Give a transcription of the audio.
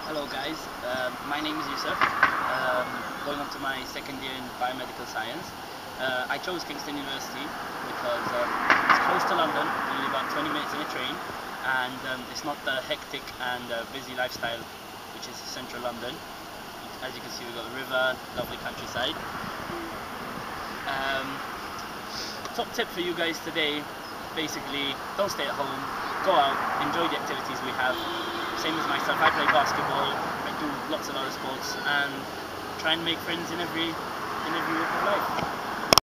Hello guys, my name is Youssef, going on to my second year in Biomedical Science. I chose Kingston University because it's close to London, only about 20 minutes in a train, and it's not the hectic and busy lifestyle which is central London. As you can see, we've got a river, lovely countryside. Top tip for you guys today, basically don't stay at home, go out, enjoy the activities we have. Same as myself, I play basketball, I do lots of other sports, and try and make friends in every walk of life.